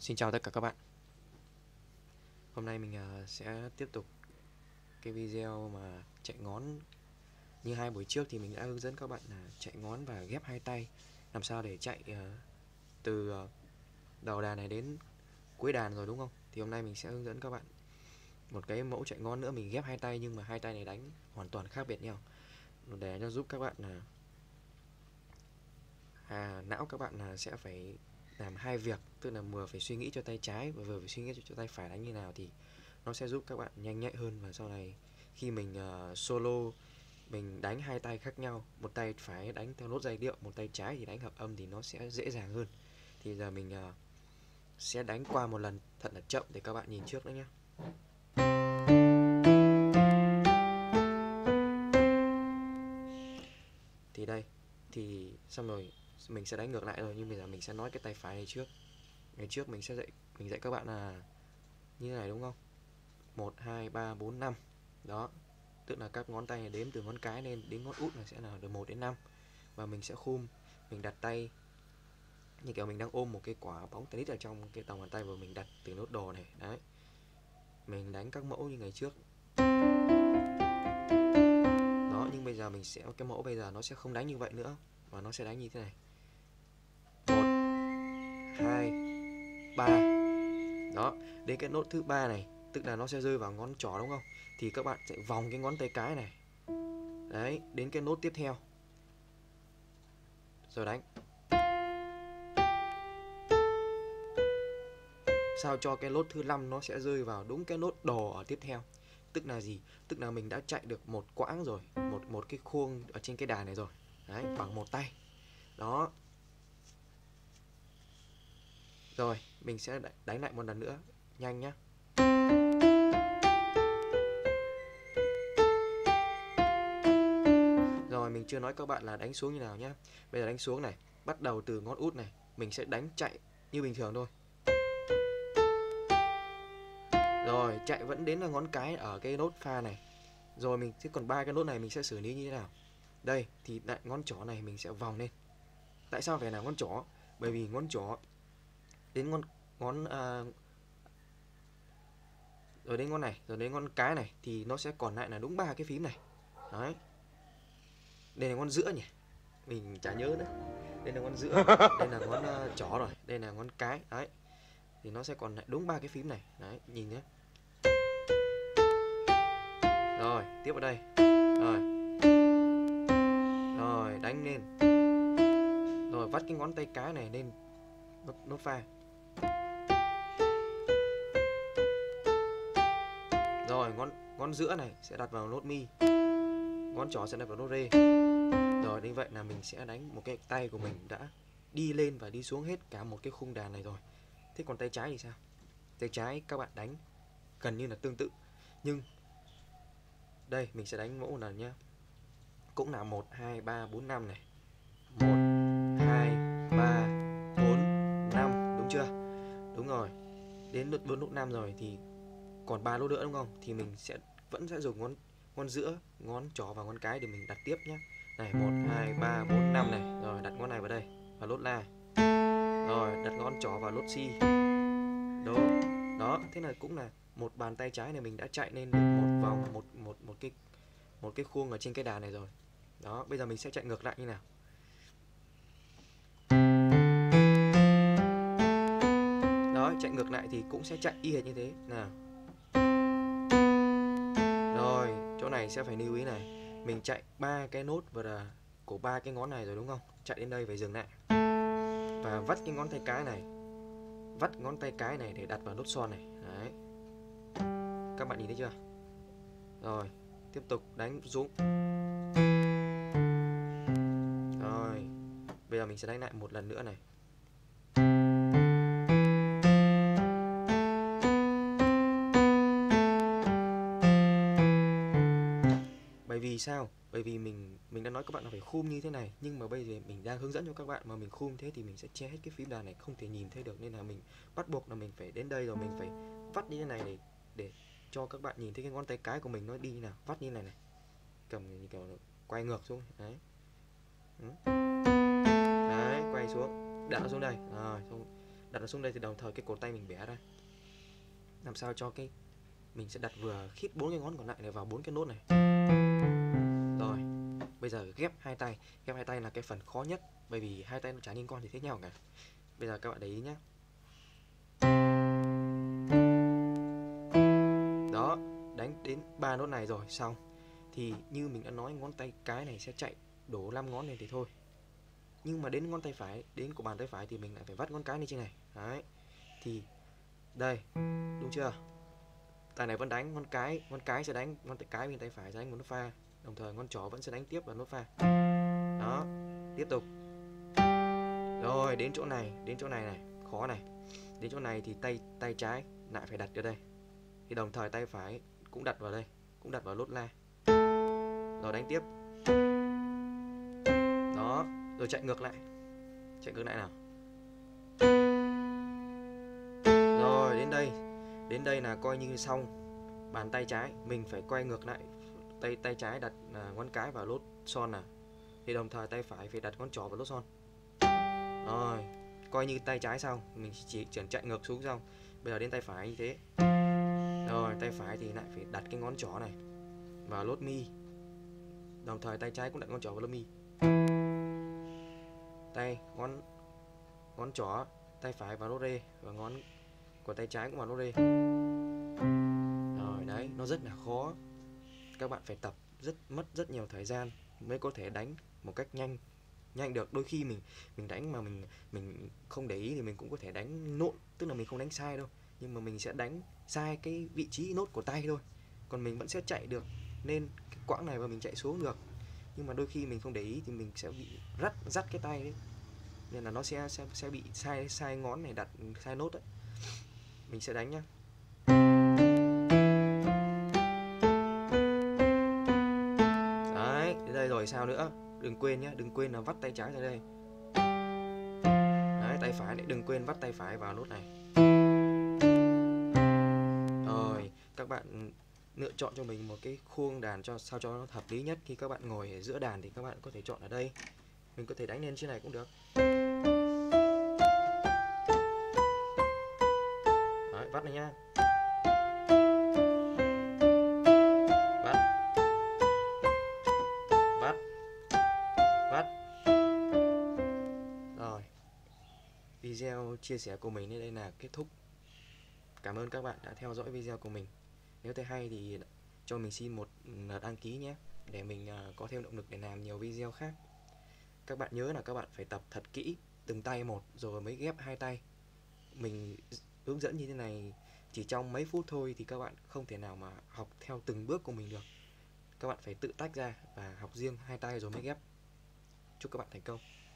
Xin chào tất cả các bạn. Hôm nay mình sẽ tiếp tục cái video mà chạy ngón. Như hai buổi trước thì mình đã hướng dẫn các bạn là chạy ngón và ghép hai tay, làm sao để chạy từ đầu đàn này đến cuối đàn rồi, đúng không? Thì hôm nay mình sẽ hướng dẫn các bạn một cái mẫu chạy ngón nữa, mình ghép hai tay nhưng mà hai tay này đánh hoàn toàn khác biệt nhau, để cho giúp các bạn não các bạn sẽ phải làm hai việc, tức là vừa phải suy nghĩ cho tay trái và vừa phải suy nghĩ cho tay phải đánh như nào, thì nó sẽ giúp các bạn nhanh nhạy hơn. Và sau này khi mình solo, mình đánh hai tay khác nhau, một tay phải đánh theo nốt giai điệu, một tay trái thì đánh hợp âm, thì nó sẽ dễ dàng hơn. Thì giờ mình sẽ đánh qua một lần thật là chậm để các bạn nhìn trước nữa nhé. Thì đây, thì xong rồi mình sẽ đánh ngược lại rồi, nhưng bây giờ mình sẽ nói cái tay phải này trước. Ngày trước mình dạy các bạn là như thế này, đúng không? 1 2 3 4 5. Đó, tức là các ngón tay này đếm từ ngón cái lên đến ngón út là sẽ là từ 1 đến 5. Và mình sẽ khum, mình đặt tay như kiểu mình đang ôm một cái quả bóng tennis ở trong cái lòng bàn tay, và mình đặt từ nốt đồ này. Đấy, mình đánh các mẫu như ngày trước. Đó, nhưng bây giờ mình sẽ, cái mẫu bây giờ nó sẽ không đánh như vậy nữa, mà nó sẽ đánh như thế này: 1 2 3. Đó, đến cái nốt thứ ba này, tức là nó sẽ rơi vào ngón trỏ, đúng không? Thì các bạn sẽ vòng cái ngón tay cái này. Đấy, đến cái nốt tiếp theo rồi đánh. Sao cho cái nốt thứ 5 nó sẽ rơi vào đúng cái nốt đồ ở tiếp theo. Tức là gì? Tức là mình đã chạy được một quãng rồi, một cái khuôn ở trên cái đàn này rồi. Đấy, bằng một tay. Đó. Rồi, mình sẽ đánh lại một lần nữa, nhanh nhá. Rồi, mình chưa nói các bạn là đánh xuống như nào nhá. Bây giờ đánh xuống này, bắt đầu từ ngón út này, mình sẽ đánh chạy như bình thường thôi. Rồi, chạy vẫn đến là ngón cái ở cái nốt pha này. Rồi mình sẽ còn ba cái nốt này mình sẽ xử lý như thế nào? Đây, thì lại ngón trỏ này mình sẽ vòng lên. Tại sao phải là ngón trỏ? Bởi vì ngón trỏ đến rồi đến ngón này, rồi đến ngón cái này thì nó sẽ còn lại là đúng ba cái phím này. Đấy. Đây là ngón giữa nhỉ? Mình chả nhớ nữa. Đây là ngón giữa, đây là ngón trỏ rồi, đây là ngón cái. Đấy. Thì nó sẽ còn lại đúng ba cái phím này. Đấy, nhìn nhé. Rồi, tiếp vào đây. Rồi. Rồi, đánh lên. Rồi, vắt cái ngón tay cái này lên nốt pha. Rồi, ngón giữa này sẽ đặt vào nốt mi, ngón trỏ sẽ đặt vào nốt rê. Rồi, như vậy là mình sẽ đánh một cái tay của mình đã đi lên và đi xuống hết cả một cái khung đàn này rồi. Thế còn tay trái thì sao? Tay trái các bạn đánh gần như là tương tự, nhưng đây mình sẽ đánh mẫu một lần nhé. Cũng là 1 2 3 4 5 này. 1 2 3 4 5, đúng chưa? Đúng rồi. Đến lượt nốt 5 rồi thì còn 3 nốt nữa, đúng không? Thì mình vẫn sẽ dùng ngón giữa, ngón trỏ và ngón cái để mình đặt tiếp nhé. Này, 1 2 3 4 5 này. Rồi đặt ngón này vào đây, vào nốt la. Rồi đặt ngón trỏ vào nốt si. Đó. Đó, thế là cũng là một bàn tay trái này mình đã chạy lên được một vòng, một cái khuôn ở trên cái đàn này rồi. Đó, bây giờ mình sẽ chạy ngược lại như nào. Đó, chạy ngược lại thì cũng sẽ chạy y hệt như thế. Nào. Rồi, chỗ này sẽ phải lưu ý này. Mình chạy ba cái nốt của ba cái ngón này rồi, đúng không? Chạy đến đây phải dừng lại. Và vắt cái ngón tay cái này. Vắt ngón tay cái này để đặt vào nốt son này. Đấy. Các bạn nhìn thấy chưa? Rồi, tiếp tục đánh xuống. Rồi, bây giờ mình sẽ đánh lại một lần nữa này. Bởi vì sao? Bởi vì mình đã nói các bạn là phải khum như thế này, nhưng mà bây giờ mình đang hướng dẫn cho các bạn mà mình khum thế thì mình sẽ che hết cái phím đàn này, không thể nhìn thấy được, nên là mình bắt buộc là mình phải đến đây rồi mình phải vắt như thế này để cho các bạn nhìn thấy cái ngón tay cái của mình nó đi như nào. Vắt như này này, cầm như kiểu quay ngược xuống. Đấy. Đấy, quay xuống, đặt nó xuống đây. Rồi, xong đặt nó xuống đây thì đồng thời cái cổ tay mình bẻ ra, làm sao cho cái mình sẽ đặt vừa khít 4 cái ngón còn lại này vào 4 cái nốt này. Rồi, bây giờ ghép hai tay. Ghép hai tay là cái phần khó nhất, bởi vì hai tay nó chả liên quan gì thế nhau cả. Bây giờ các bạn để ý nhé. Đó, đánh đến 3 nốt này rồi xong. Thì như mình đã nói, ngón tay cái này sẽ chạy đổ 5 ngón lên thì thôi. Nhưng mà đến ngón tay phải, đến của bàn tay phải thì mình lại phải vắt ngón cái lên trên này. Đấy. Thì đây, đúng chưa? Tay này vẫn đánh ngón cái sẽ đánh ngón tay cái bên tay phải sẽ đánh một nốt pha, đồng thời ngón trỏ vẫn sẽ đánh tiếp vào nốt pha. Đó, tiếp tục. Rồi đến chỗ này này, khó này. Đến chỗ này thì tay trái lại phải đặt ở đây. Thì đồng thời tay phải cũng đặt vào đây, cũng đặt vào nốt la. Rồi đánh tiếp. Đó, rồi chạy ngược lại. Chạy ngược lại nào. Rồi đến đây là coi như xong bàn tay trái. Mình phải quay ngược lại, tay trái đặt ngón cái vào nốt son nào, thì đồng thời tay phải phải đặt ngón trỏ vào nốt son. Rồi coi như tay trái xong, mình chỉ chạy ngược xuống xong. Bây giờ đến tay phải như thế. Rồi tay phải thì lại phải đặt cái ngón trỏ này vào nốt mi, đồng thời tay trái cũng đặt ngón trỏ vào nốt mi. Tay ngón trỏ tay phải vào nốt rê và ngón của tay trái cũng vào nốt rê. Rồi đấy, nó rất là khó. Các bạn phải tập mất rất nhiều thời gian mới có thể đánh một cách nhanh được. Đôi khi mình đánh mà mình không để ý thì mình cũng có thể đánh nộn, tức là mình không đánh sai đâu, nhưng mà mình sẽ đánh sai cái vị trí nốt của tay thôi. Còn mình vẫn sẽ chạy được nên cái quãng này và mình chạy xuống được. Nhưng mà đôi khi mình không để ý thì mình sẽ bị dắt cái tay đấy, nên là nó sẽ bị sai ngón này, đặt sai nốt đấy. Mình sẽ đánh nhá. Đấy, đến đây rồi sao nữa? Đừng quên nhé, đừng quên là vắt tay trái ra đây. Đấy, tay phải đấy, đừng quên vắt tay phải vào nốt này. Rồi, các bạn lựa chọn cho mình một cái khuôn đàn sao cho nó hợp lý nhất. Khi các bạn ngồi ở giữa đàn thì các bạn có thể chọn ở đây. Mình có thể đánh lên trên này cũng được. Đấy, vắt này nhá. Rồi, video chia sẻ của mình đến đây là kết thúc. Cảm ơn các bạn đã theo dõi video của mình. Nếu thấy hay thì cho mình xin một đăng ký nhé, để mình có thêm động lực để làm nhiều video khác. Các bạn nhớ là các bạn phải tập thật kỹ từng tay một rồi mới ghép hai tay. Mình hướng dẫn như thế này chỉ trong mấy phút thôi thì các bạn không thể nào mà học theo từng bước của mình được. Các bạn phải tự tách ra và học riêng hai tay rồi mới ghép. Chúc các bạn thành công.